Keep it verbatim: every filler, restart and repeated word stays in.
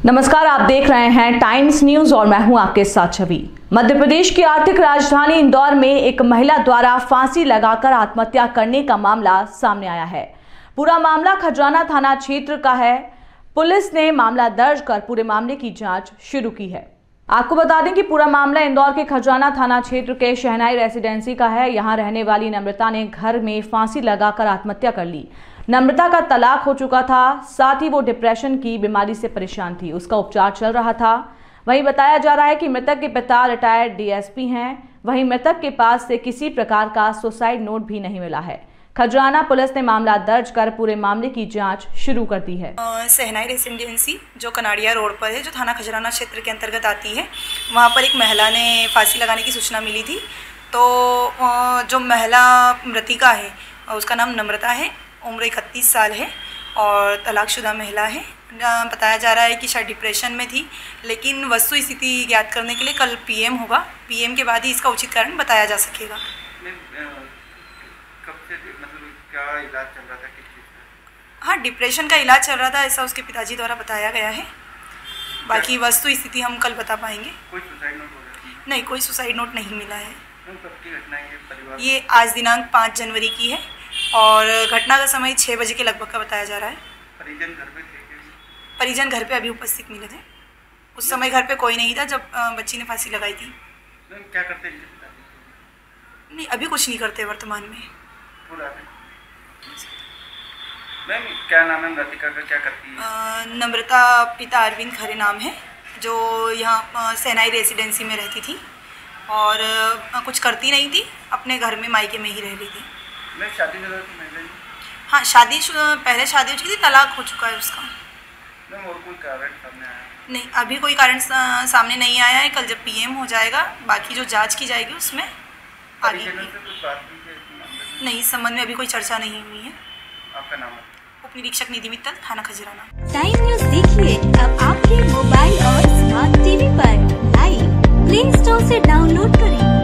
नमस्कार, आप देख रहे हैं टाइम्स न्यूज और मैं हूं आपके साथ छवि। मध्य प्रदेश की आर्थिक राजधानी इंदौर में एक महिला द्वारा फांसी लगाकर आत्महत्या करने का मामला सामने आया है। पूरा मामला खजराना थाना क्षेत्र का है। पुलिस ने मामला दर्ज कर पूरे मामले की जांच शुरू की है। आपको बता दें कि पूरा मामला इंदौर के खजराना थाना क्षेत्र के शहनाई रेसिडेंसी का है। यहां रहने वाली नम्रता ने घर में फांसी लगाकर आत्महत्या कर ली। नम्रता का तलाक हो चुका था, साथ ही वो डिप्रेशन की बीमारी से परेशान थी। उसका उपचार चल रहा था। वहीं बताया जा रहा है कि मृतक के पिता रिटायर्ड डीएसपी हैं। वहीं मृतक के पास से किसी प्रकार का सुसाइड नोट भी नहीं मिला है। खजराना पुलिस ने मामला दर्ज कर पूरे मामले की जांच शुरू कर दी है। शहनाई रेसिडेंसी जो कनाड़िया रोड पर है, जो थाना खजराना क्षेत्र के अंतर्गत आती है, वहाँ पर एक महिला ने फांसी लगाने की सूचना मिली थी। तो जो महिला मृतिका है उसका नाम नम्रता है, उम्र इकतीस साल है और तलाकशुदा महिला है। बताया जा रहा है कि शायद डिप्रेशन में थी, लेकिन वस्तु स्थिति ज्ञात करने के लिए कल पीएम होगा। पीएम के बाद ही इसका उचित कारण बताया जा सकेगा। कब से मतलब क्या इलाज चल रहा था, किस चीज़ का? हाँ, डिप्रेशन का इलाज चल रहा था, ऐसा उसके पिताजी द्वारा बताया गया है। बाकी वस्तु स्थिति हम कल बता पाएंगे। कोई सुसाइड नोट वगैरह? नहीं, कोई सुसाइड नोट नहीं मिला है। कब की घटना है ये? परिवार ये आज दिनांक पाँच जनवरी की है और घटना का समय छः बजे के लगभग का बताया जा रहा है। परिजन घर पे थे? परिजन घर पे अभी उपस्थित मिले थे। उस समय घर पे कोई नहीं था जब बच्ची ने फांसी लगाई थी। क्या करते हैं इनके पिताजी? नहीं, अभी कुछ नहीं करते वर्तमान में। मैम क्या नाम है मृतिका का, क्या करती है? नम्रता पिता अरविंद खरे नाम है, जो यहाँ शहनाई रेसिडेंसी में रहती थी और कुछ करती नहीं थी, अपने घर में मायके में ही रह रही थी। मैं शादी में थी महिला? हाँ, शादी पहले शादी हो चुकी थी, तलाक हो चुका है उसका। मैम और कोई कारण सामने आया? नहीं, अभी कोई कारण सामने नहीं आया है। कल जब पीएम हो जाएगा, बाकी जो जांच की जाएगी उसमें आगे नहीं, इस संबंध में अभी कोई चर्चा नहीं हुई है। आपका नाम है? उप निरीक्षक निधि मित्तल, थाना खजराना। टाइम न्यूज देखिए अब आपके मोबाइल और स्मार्ट टीवी पर। लाइव प्ले स्टोर से डाउनलोड करें।